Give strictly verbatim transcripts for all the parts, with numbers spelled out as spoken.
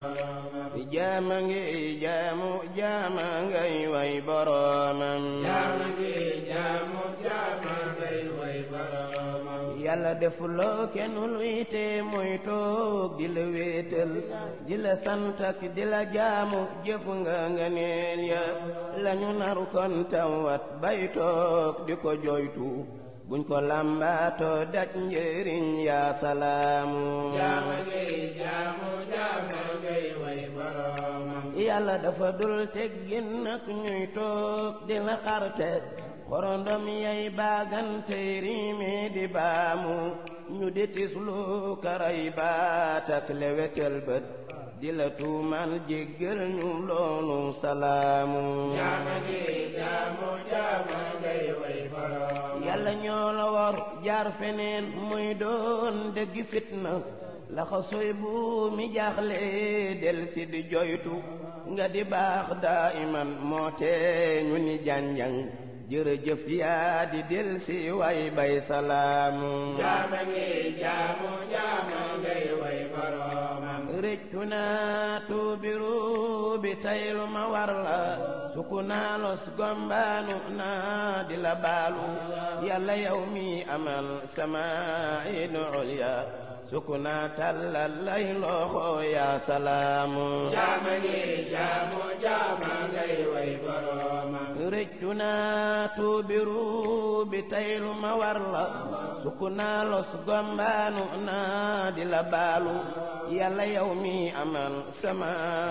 jaama ngi jaamu jaama ngay way boroomam jaama ngi jaamu jaama ngay way boroomam yàlla defuloo kenn luy te muy toog di la wéetal di la sant ak di la jaamu jëf nga nga neen ya lañu naru kon tawat bay toog di ko jooytu buñ ko lambaato daj njëriñ yaa salaamu jaama ngi jaamu jaama ngay way boroomam yàlla dafa dul teggin nag ñuy toog di la xarte xorondom yay baagante riime di baamu ñu di tislu karay baat ak lewetel bët di la tuumal jéggal ñu loolu salaamu jaama ngi jaamu jaama ngay way boroomam yàlla ñoo la war jaar feneen muy doon dëgg fitna laxa soy bu mi jaaxle del si di joytu nga di baax daa iman moo tee ñu ni janjang jërëjëf yaa di del si way bay salaamu jaama ngi jaamu jaama ngay way boroomam rëccu naa tuubiru bi taylu ma war la suku naa los gombaanu naa di la baalu yàlla yow mi amal sama inu ulya suku naa tàllal lay loxo yaa salaamu jaama ngi jaamu jaama ngay way boroomam rëccu naa tuubiru bi taylu ma war la suku naa los gombaanu naa di la baalu yàlla yow mi amal sama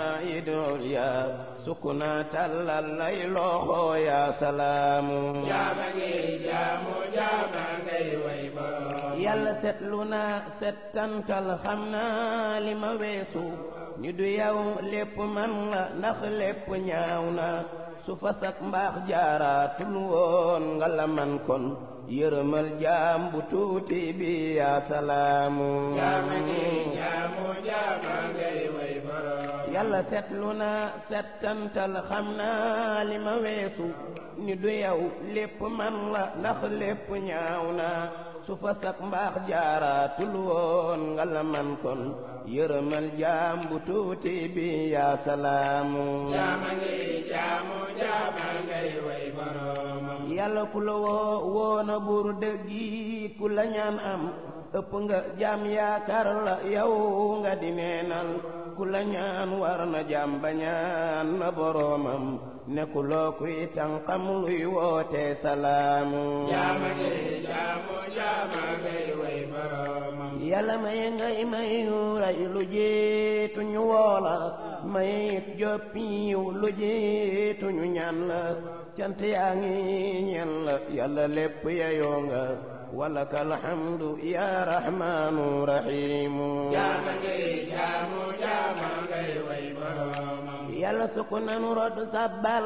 idul ya suku naa tàllal lay loxo yaa salaamu jaama ngi jaamu jaama ngay way boroomam yàlla setlu naa settantal xam naa li ma weesu ñu du yow lépp man la ndax lépp ñaaw na su fasak mbaax jaaraatul woon nga la man kon yërëmal jaam bu tuuti bi yaa salaamu jaama ngi jaamu jaama ngay way boroomam yàlla setlu naa settantal xam naa li ma weesu ni du yow lépp man la ndax lépp ñaaw na su fa sak mbaax jaaraatul woon nga la man kon yërëmal jaam bu tuuti bi yaa salaamu jaama ngi jaamu jaama ngay way boroomam yàlla ku la woo woona buur dëggi ku la ñaan am ëpp nga jaam yaakaar la yow nga di neenal ku la ñaan war na jaam ba ñaan na boroomam nekkuloo kuy tànqam luy woote salaamu jaama ngi jaamu jaama ngay way boroomam yàlla may ngay mayu ray lu jiitu ñu woola mayit joppiw lu jiitu ñu ñaan la cant yaa ngi ñeen la yàlla lépp yeyoo nga walaka alhamdu ya rahmanu rahimu jaama ngi jaamu jaama ngay way boroomam yàlla sukk nanu rod sabbal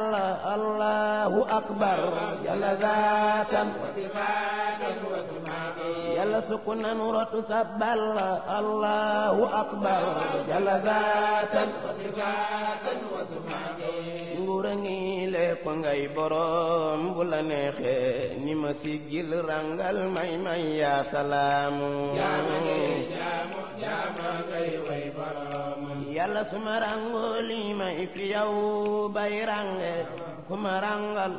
allahu akbar jalla zaatan wa sifaatan wa sumaati yàlla sukk nanu rod sabbal allahu akbar jalla zaatan wa sifaatan wa sumaati nguura ngi lépp ngay boroom bu la neexee ni ma siggil rangal may may yaa salaamu jaama ngi jaamu jaama ngay way boroomam yàlla suma rangoo li may fi yow bay range kuma rangal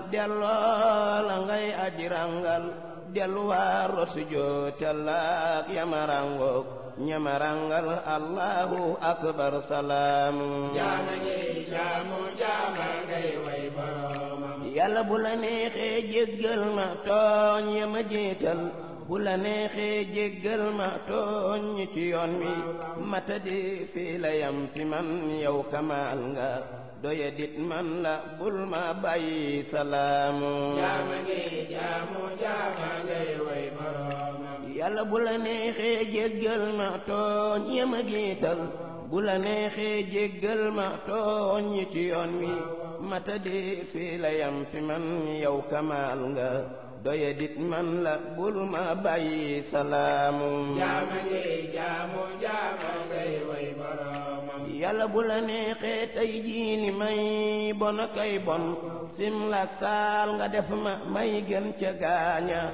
delloo la ngay aji rangal delluwaar rot su jootalaak yama rangook ñama rangal allahu akbar salaamu jaama ngi jaamu jaama ngay way boroomam yàlla bu la neexee jéggal ma tooñ yama jiital bu la neexee jéggal ma tooñ ñi ci yoon wi mata di fii la yam fi man yow kamaal nga doya dit man la bul ma bàyyi salaamu jaama ngi jaamu jaama ngay way boroomam yàlla bu la neexee jéggal ma tooñ yama jiital bu la neexee jéggal ma tooñ ñi ci yoon wi mata di fii la yam fi man yow kamaal nga doya dit man la bul ma bàyyi salaamu jaama ngi jaamu jaama ngay way boroomam yàlla bu la neexee tey jii li may bon kay bon simlaak saal nga def ma may gën ca gaaña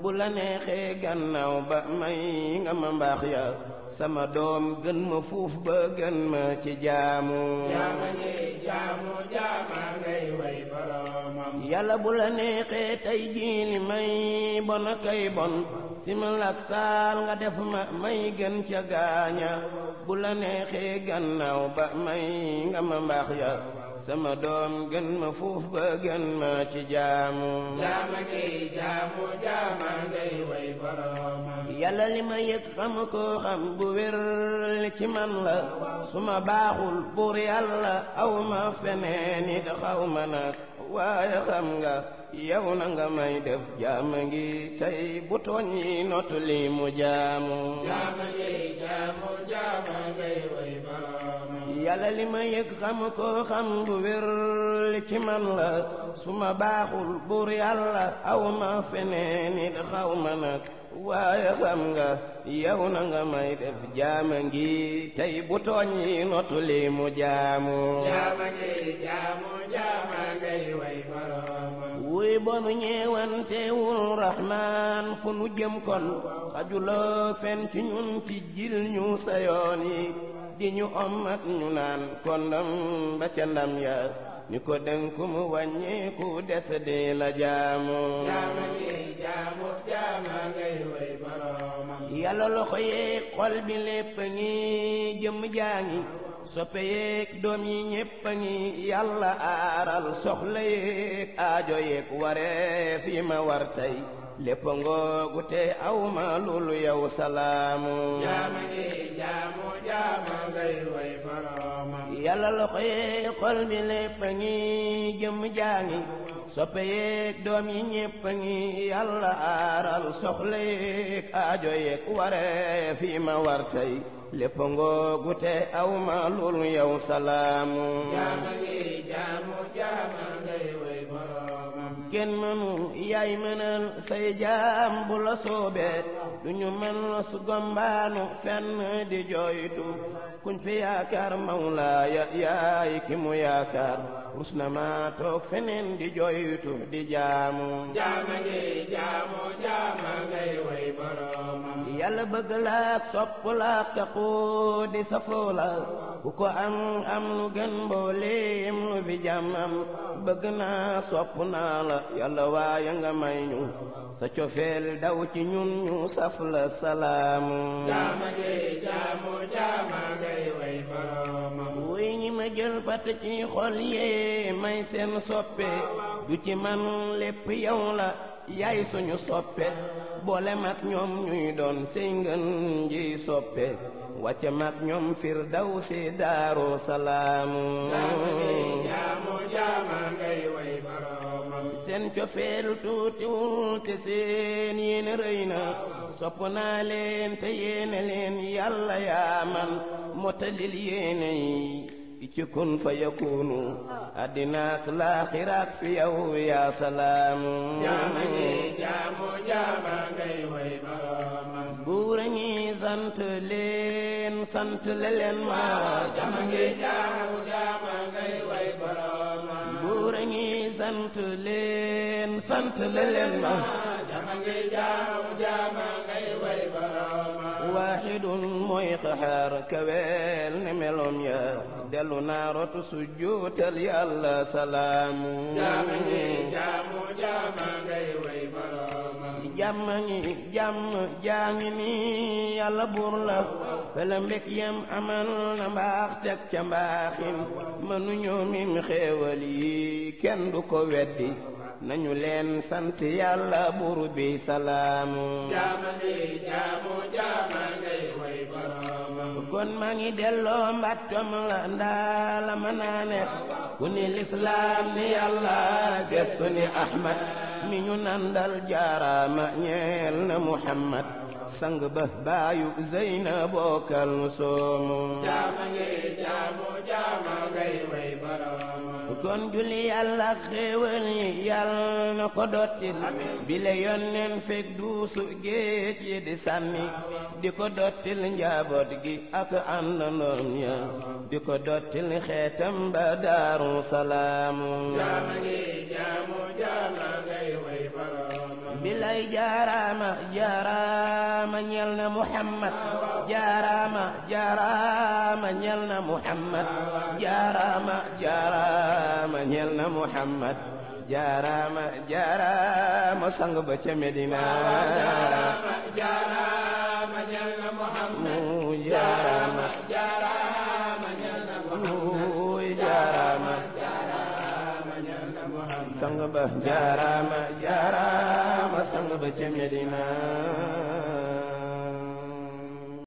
bu la neexee gannaaw ba may nga ma mbaax ya sama doom gën ma fuuf ba gën ma ci jaamu jaama ngi jaamu jaama ngay way boromam yàlla bu la neexee tey jii li may bon kay bon simil ak saal nga def ma may gën ca gaaña bu la neexee gannaaw ba may nga ma mbaax ya sama doom gën ma fuuf ba gën ma ci jaamu jaama ngi jaamu jaama ngay way boromam yàlla li ma yëg xam ko xam bu wér li ci man la su ma baaxul buur yàlla aw ma feneen it xaw ma nag waaye xam nga yow na nga may def jaama ngi tey bu tooñ yi notu li mu jaamu jaama ngi jaamu jaama ngay way boromam yàlla li ma yëg xam ko xam bu wér li ci man la su ma baaxul buur yàlla aw ma feneen it xaw ma nag waaye xam nga yow na nga may def jaama ngi tey bu tooñ yi notu li mu jaamu jaama ngi jaamu jaama ngay way boromam wuy bonu ñeewantewul rahmaan fu nu jëm kon xajuloo fen ci ñun ci jil ñu sa yoon yi di ñu ommat ñu naan kondam ba ca ndam ya ni ko dénku mu wàññeeku des di la jaamu jaama ngi jaamu jaama ngay way boromam yàlla loxo yeeg xol bi lépp a ngi jëm jaa ngi soppe yeeg doom yi ñépp a ngi yàlla aaral soxla yeeg aajo yeeg waree fi ma war tey lépp ngoogu te aw ma lulu yow salaamu jaama ngi jaamu jaama ngay way boromam yàlla loxo yeeg xol bi lépp a ngi jëm jaa ngi soppe yeeg doom yi ñépp a ngi yàlla aaral soxla yeeg aajo yeeg waree fi ma war tey lépp ngoogu te aw ma lulu yow salaamu jaama ngi jaamu jaama ngay way boromam kenn mënu yaay mënal say jaam bu la soobee du ñu mën su gombaanu fenn di jooytu kuñ fi yaakaar mawlaaya yaay ki mu yaakaar rus na ma toog feneen di jooytu di jaamu jaama ngi jaamu jaama ngay way boromam yàlla bëgg laak sopp laak taqu di safoo la ku ko am am lu gën mbooleem lu fi jàmmam bëgg naa sopp naa la yàlla waaye nga may ñu sa cofeel daw ci ñun ñu saf la salaamu jaama ngi jaamu jaama ngay way boromam wuy ñi ma jël fat ci xol yee may seen soppe du ci man lépp yow la yaay suñu soppe boole mag ñoom ñuy doon sey ngën ji soppe wàcce mag ñoom firdawsi daaru salaamu jaama ngi jaamu jaama ngay way boromam seen cofeel tuutiwul te seen yéen rëy na sopp naa leen te yéene leen yàlla yaa man motalil yéene yi ci kun fa yakunu addinaak laaxiraak fi yow yaa salaamu jaama ngi jaamu jaama ngay way boromam buura ngi sant leen sant le leen ma jaama ngi jaamu jaama ngay way boromam buura ngi sant leen sant le leen ma jaama ngi jaamu jaama ngay way boromam waaxidun mooy xaxaar kaweel ne meloom ya dellu naa rotu sujjuutal yàlla salaamu jaama ngi jaamu jaama ngay way boromam jàmm ngi jàmm jaa ngi ni yàlla buur la fele mbég yam amal na mbaax teg ca mbaaxin mënuñoo mim xéewal yi kenn du ko weddi nañu leen sant yàlla buur bi salaamu jaama ngi jaamu jaama ngay way boromam kon maa ngi delloo mbattom la ndaa la ma naane ku ni lislaam ni yàlla gestu ni ahmad mi ñu nandal jaaraama ñeel na muhammad sang ba baayu zeyna bokkal nu soomu jaama ngi jaamu jaama ngay way boromam kon julli yàlla xéewal yi yàlla na ko dottil bile yonneen fekk duusu géej yi di sànni di ko dottil njaboot gi ak àndandoom ya di ko dottil xeetam ba daaru salaamu jaama ngi jaamu jaama ngay way boromam bilay jaaraama jaaraama ñeel na Muhammad jaaraama jaaraama ñeel na Muhammad jaaraama jaaraama ñeel na Muhammad jaaraama jaaraama sang ba ca Medina jaaraama ñeel na Muhammad jaaraama jaaraama ñeel na Muhammad jaaraama jaaraama ñeel na Muhammad sang ba jaaraama jaaraama sang ba ca Medina